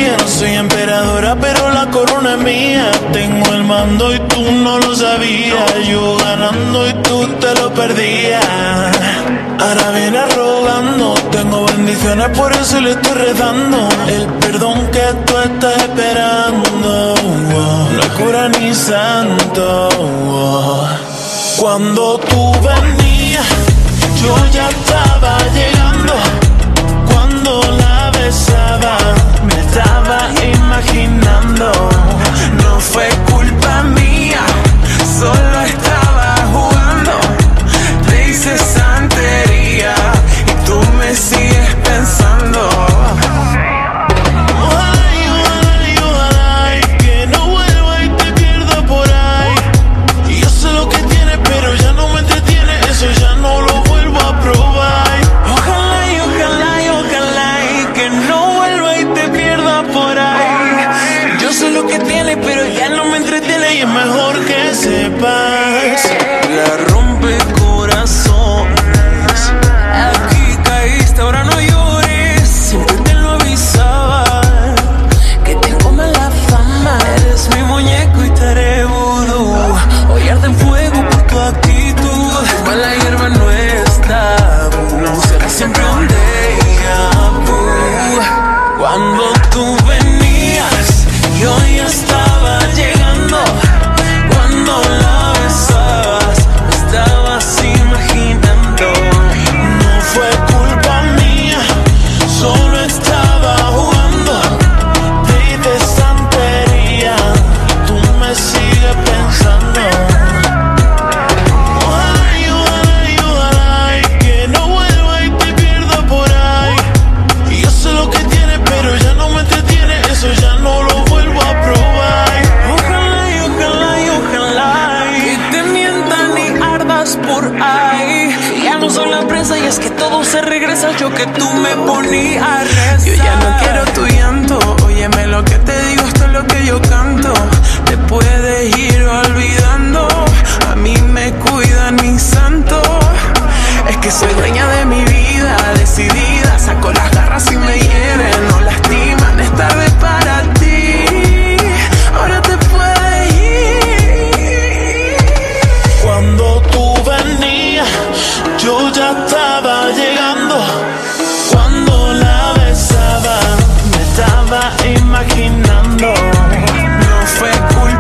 mía. No soy emperadora, pero la corona es mía. Tengo el mando y tú no lo sabías. Yo ganando y tú te lo perdías. Ahora viene rogando. Tengo bendiciones, por eso le estoy rezando. El perdón que tú estás esperando, no hay cura ni santo. Cuando tú venías, yo ya estaba llegando. Cuando la besaba, me estaba imaginando. No fue culpa mía, solo estaba jugando. Te hice santería y tú me sigues pensando. Ojalá y que no vuelva y te pierda por ahí. Y yo sé lo que tiene, pero ya no me entretiene. Eso ya no lo vuelvo a probar. Ojalá y que no vuelva y te pierda por ahí. Yo sé lo que tiene, pero ya no me entretiene. Y es mejor que sepas. La rompe corazones. Aquí caíste, ahora no llores. Siempre te lo avisaba. Que te come la fama. Eres mi muñeco y te haré vudú. Hoy arde en fuego por tu actitud. La hierba no está, será siempre un déjà vu. Cuando tú venías, yo ya estaba llegando. Cuando la besabas, me estabas imaginando. No fue culpa mía, solo estaba jugando. Te hice santería, tú me sigues pensando. Eso ya no lo vuelvo a probar. Ojalá y que te mientan y ardas por ahí. Ya no soy la presa y es que todo se regresa. Yo que tú me ponías a rezar. Yo ya no quiero tu llanto. Óyeme lo que te digo, esto es lo que yo canto. Te puedes ir olvidando. A mí me cuidan mis santos. Es que soy dueña de mi vida, decidida. Saco las garras y me hieren, no lastiman, es tarde para ti. Ahora te puedes ir. Cuando tú venías, yo ya estaba llegando. Cuando la besaba, me estaba imaginando. No fue culpa